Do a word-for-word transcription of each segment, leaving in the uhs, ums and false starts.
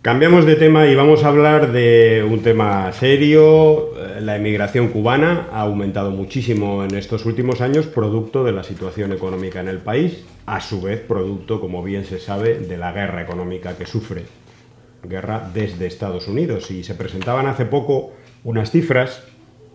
Cambiamos de tema y vamos a hablar de un tema serio. La emigración cubana ha aumentado muchísimo en estos últimos años, producto de la situación económica en el país, a su vez producto, como bien se sabe, de la guerra económica que sufre. Guerra desde Estados Unidos. Y se presentaban hace poco unas cifras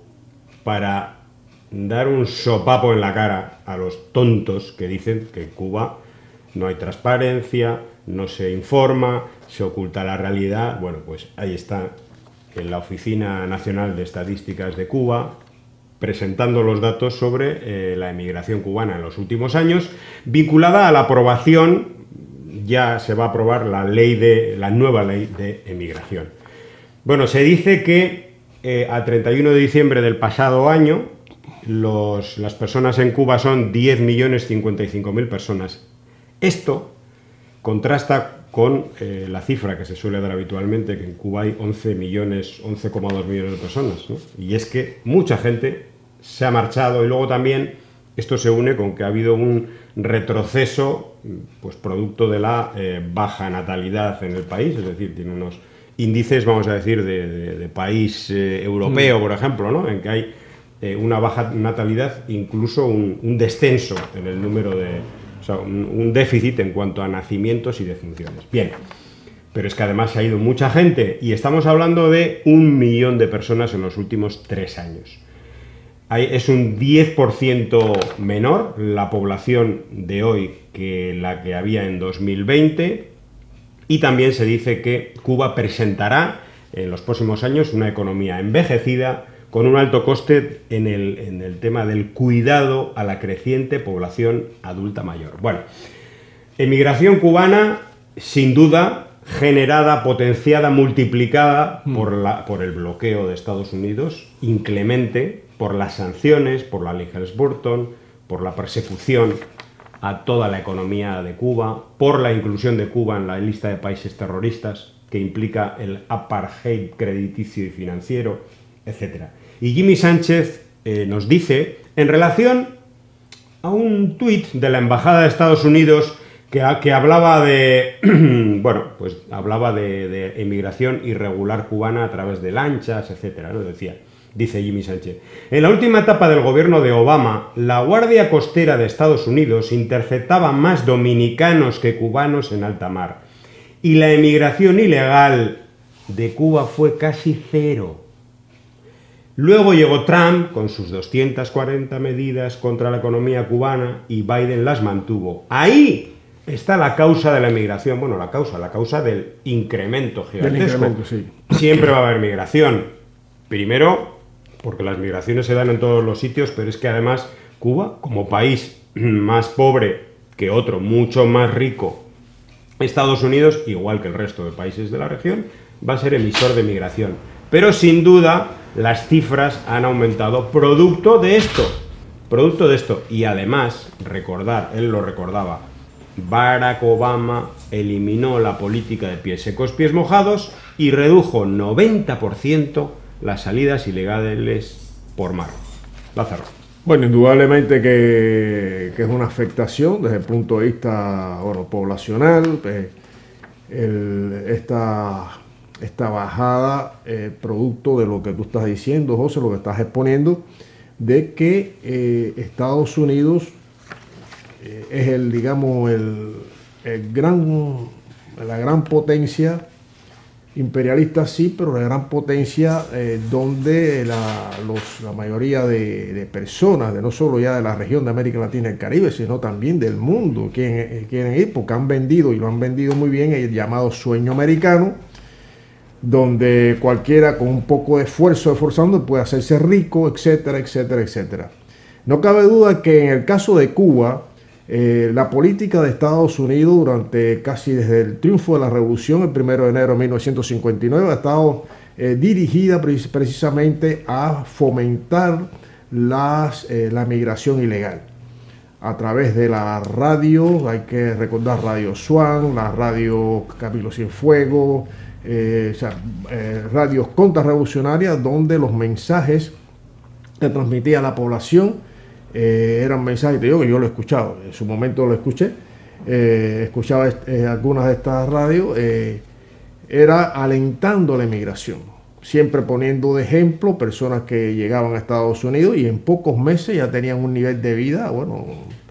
para dar un sopapo en la cara a los tontos que dicen que en Cuba no hay transparencia, no se informa, se oculta la realidad. Bueno, pues ahí está, en la Oficina Nacional de Estadísticas de Cuba, presentando los datos sobre eh, la emigración cubana en los últimos años, vinculada a la aprobación, ya se va a aprobar la ley de la nueva ley de emigración. Bueno, se dice que eh, a treinta y uno de diciembre del pasado año, los, las personas en Cuba son diez millones cincuenta y cinco mil personas. Esto contrasta con eh, la cifra que se suele dar habitualmente, que en Cuba hay once millones, once coma dos millones de personas, ¿no? Y es que mucha gente se ha marchado, y luego también esto se une con que ha habido un retroceso, pues producto de la eh, baja natalidad en el país, es decir, tiene unos índices, vamos a decir, de, de, de país eh, europeo, por ejemplo, ¿no? En que hay eh, una baja natalidad, incluso un, un descenso en el número de... O sea, un, un déficit en cuanto a nacimientos y defunciones. Bien, pero es que además se ha ido mucha gente, y estamos hablando de un millón de personas en los últimos tres años. Hay, es un diez por ciento menor la población de hoy que la que había en dos mil veinte, y también se dice que Cuba presentará en los próximos años una economía envejecida, con un alto coste en el, en el tema del cuidado a la creciente población adulta mayor. Bueno, emigración cubana, sin duda, generada, potenciada, multiplicada mm. por, la, por el bloqueo de Estados Unidos, inclemente, por las sanciones, por la ley Helms-Burton, por la persecución a toda la economía de Cuba, por la inclusión de Cuba en la lista de países terroristas, que implica el apartheid crediticio y financiero, etcétera. Y Jimmy Sánchez eh, nos dice, en relación a un tuit de la Embajada de Estados Unidos que, que hablaba de, bueno, pues hablaba de, de emigración irregular cubana a través de lanchas, etcétera, ¿no? Decía, dice Jimmy Sánchez, en la última etapa del gobierno de Obama, la Guardia Costera de Estados Unidos interceptaba más dominicanos que cubanos en alta mar, y la emigración ilegal de Cuba fue casi cero. Luego llegó Trump con sus doscientas cuarenta medidas contra la economía cubana y Biden las mantuvo. Ahí está la causa de la migración. Bueno, la causa, la causa del incremento gigantesco. Del incremento, sí. Siempre va a haber migración. Primero, porque las migraciones se dan en todos los sitios, pero es que además Cuba, como país más pobre que otro, mucho más rico, Estados Unidos, igual que el resto de países de la región, va a ser emisor de migración. Pero sin duda las cifras han aumentado producto de esto, producto de esto. Y además, recordar, él lo recordaba, Barack Obama eliminó la política de pies secos, pies mojados y redujo noventa por ciento las salidas ilegales por mar. Lázaro. Bueno, indudablemente que, que es una afectación desde el punto de vista, bueno, poblacional, eh, el, esta... esta bajada eh, producto de lo que tú estás diciendo, José, lo que estás exponiendo, de que eh, Estados Unidos eh, es el, digamos, el, el gran, la gran potencia imperialista, sí, pero la gran potencia eh, donde la, los, la mayoría de, de personas, de no solo ya de la región de América Latina y el Caribe, sino también del mundo, quieren, quieren ir, porque han vendido, y lo han vendido muy bien, el llamado sueño americano, donde cualquiera con un poco de esfuerzo, esforzando, puede hacerse rico, etcétera, etcétera, etcétera. No cabe duda que en el caso de Cuba, eh, la política de Estados Unidos durante casi desde el triunfo de la revolución, el primero de enero de mil novecientos cincuenta y nueve, ha estado eh, dirigida precisamente a fomentar las, eh, la migración ilegal. A través de la radio, hay que recordar Radio Swan, la radio Camilo Cienfuegos, Eh, o sea, eh, radios contrarrevolucionarias, donde los mensajes que transmitía a la población eh, eran mensajes, te digo que yo lo he escuchado, en su momento lo escuché, eh, escuchaba eh, algunas de estas radios, eh, era alentando la emigración, siempre poniendo de ejemplo personas que llegaban a Estados Unidos y en pocos meses ya tenían un nivel de vida, bueno,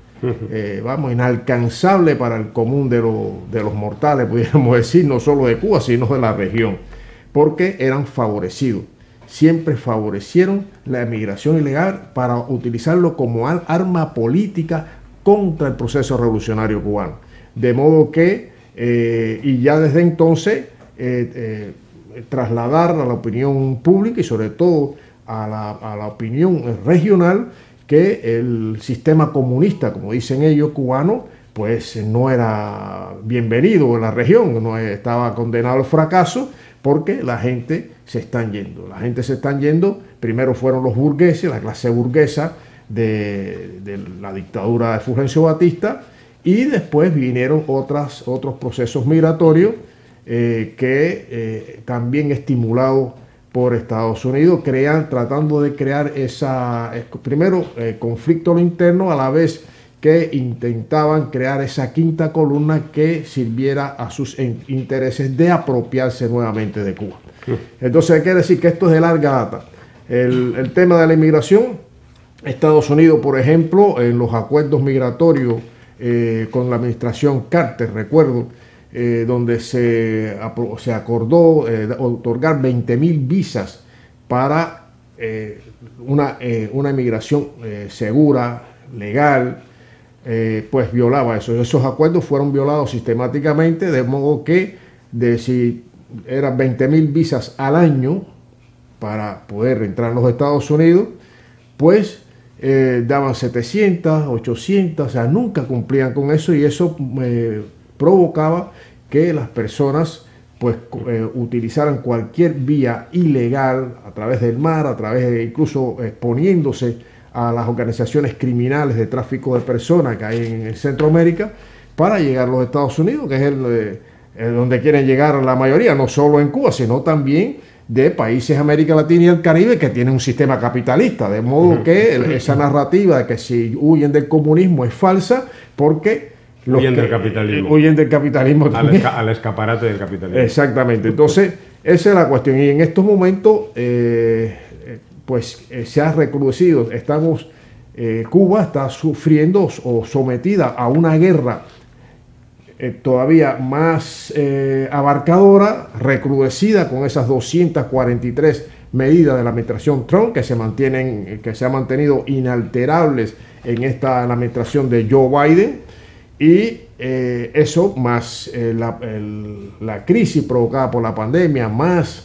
eh, vamos, inalcanzable para el común de, lo, de los mortales, pudiéramos decir, no solo de Cuba, sino de la región, porque eran favorecidos. Siempre favorecieron la emigración ilegal para utilizarlo como arma política contra el proceso revolucionario cubano. De modo que, eh, y ya desde entonces, eh, eh, trasladar a la opinión pública y sobre todo a la, a la opinión regional que el sistema comunista, como dicen ellos, cubano, pues no era bienvenido en la región, no estaba condenado al fracaso, porque la gente se están yendo. La gente se están yendo, primero fueron los burgueses, la clase burguesa de, de la dictadura de Fulgencio Batista, y después vinieron otras, otros procesos migratorios eh, que eh, también estimulados por Estados Unidos, crean, tratando de crear esa, primero, eh, conflicto interno, a la vez que intentaban crear esa quinta columna que sirviera a sus intereses de apropiarse nuevamente de Cuba. Entonces hay que decir que esto es de larga data. El, el tema de la inmigración, Estados Unidos, por ejemplo, en los acuerdos migratorios eh, con la administración Carter, recuerdo, eh, donde se, se acordó eh, otorgar veinte mil visas para eh, una, eh, una inmigración eh, segura, legal, Eh, pues violaba eso. Esos acuerdos fueron violados sistemáticamente, de modo que de si eran veinte mil visas al año para poder entrar en los Estados Unidos, pues eh, daban setecientas, ochocientas, o sea, nunca cumplían con eso, y eso eh, provocaba que las personas pues eh, utilizaran cualquier vía ilegal a través del mar, a través de incluso exponiéndose a las organizaciones criminales de tráfico de personas que hay en Centroamérica para llegar a los Estados Unidos, que es el, eh, donde quieren llegar la mayoría, no solo en Cuba, sino también de países de América Latina y el Caribe que tienen un sistema capitalista, de modo que esa narrativa de que si huyen del comunismo es falsa, porque los huyen que, del capitalismo. Huyen del capitalismo al, también. esca al escaparate del capitalismo. Exactamente. Entonces, esa es la cuestión. Y en estos momentos, eh, pues eh, se ha recrudecido. Estamos, eh, Cuba está sufriendo o sometida a una guerra eh, todavía más eh, abarcadora, recrudecida con esas doscientas cuarenta y tres medidas de la administración Trump que se mantienen, que se han mantenido inalterables en esta en la administración de Joe Biden, y eh, eso más eh, la, el, la crisis provocada por la pandemia, más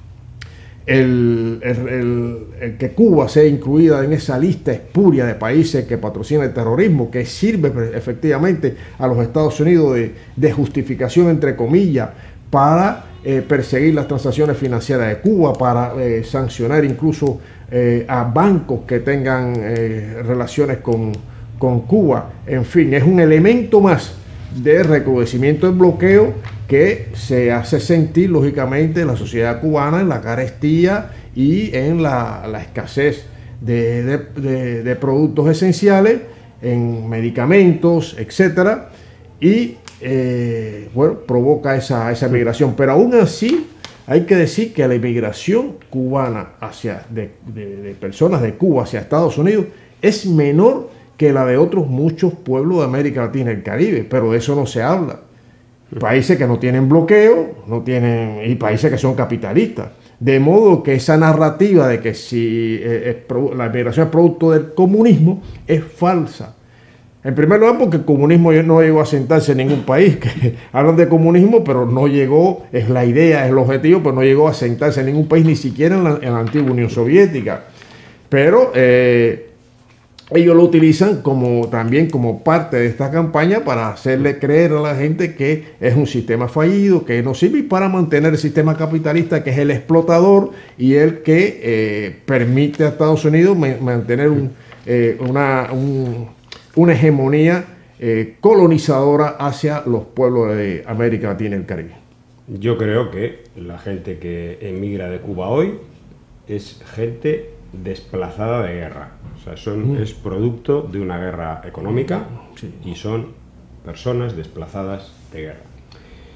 El, el, el, el que Cuba sea incluida en esa lista espuria de países que patrocinan el terrorismo, que sirve efectivamente a los Estados Unidos de, de justificación, entre comillas, para eh, perseguir las transacciones financieras de Cuba, para eh, sancionar incluso eh, a bancos que tengan eh, relaciones con, con Cuba. En fin, es un elemento más de recrudecimiento del bloqueo que se hace sentir lógicamente en la sociedad cubana, en la carestía y en la, la escasez de, de, de, de productos esenciales, en medicamentos, etcétera, y eh, bueno, provoca esa, esa migración. Pero aún así hay que decir que la inmigración cubana hacia, de, de, de personas de Cuba hacia Estados Unidos es menor que la de otros muchos pueblos de América Latina y el Caribe, pero de eso no se habla. Países que no tienen bloqueo, no tienen, y países que son capitalistas. De modo que esa narrativa de que si eh, es, la migración es producto del comunismo es falsa. En primer lugar, porque el comunismo no llegó a sentarse en ningún país. Que hablan de comunismo, pero no llegó, es la idea, es el objetivo, pero no llegó a sentarse en ningún país, ni siquiera en la, en la antigua Unión Soviética. Pero eh, ellos lo utilizan como, también como parte de esta campaña para hacerle creer a la gente que es un sistema fallido, que no sirve, y para mantener el sistema capitalista, que es el explotador y el que eh, permite a Estados Unidos mantener un, eh, una, un, una hegemonía eh, colonizadora hacia los pueblos de América Latina y el Caribe. Yo creo que la gente que emigra de Cuba hoy es gente desplazada de guerra. O sea, son, mm. es producto de una guerra económica, sí. Y son personas desplazadas de guerra.